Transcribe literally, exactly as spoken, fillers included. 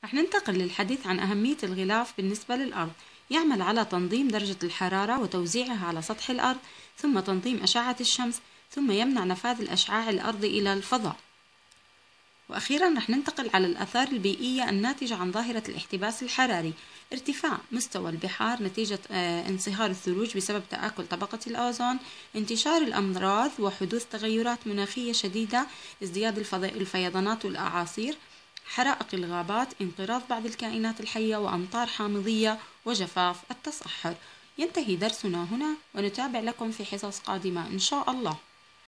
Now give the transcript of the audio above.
رح ننتقل للحديث عن أهمية الغلاف بالنسبة للأرض. يعمل على تنظيم درجة الحرارة وتوزيعها على سطح الأرض، ثم تنظيم أشعة الشمس، ثم يمنع نفاذ الأشعاع الأرضي إلى الفضاء. وأخيرا رح ننتقل على الآثار البيئية الناتجة عن ظاهرة الاحتباس الحراري. ارتفاع مستوى البحار نتيجة انصهار الثلوج بسبب تآكل طبقة الأوزون، انتشار الأمراض وحدوث تغيرات مناخية شديدة، ازدياد الفيضانات والأعاصير، حرائق الغابات، انقراض بعض الكائنات الحية، وأمطار حامضية، وجفاف التصحر. ينتهي درسنا هنا، ونتابع لكم في حصص قادمة إن شاء الله.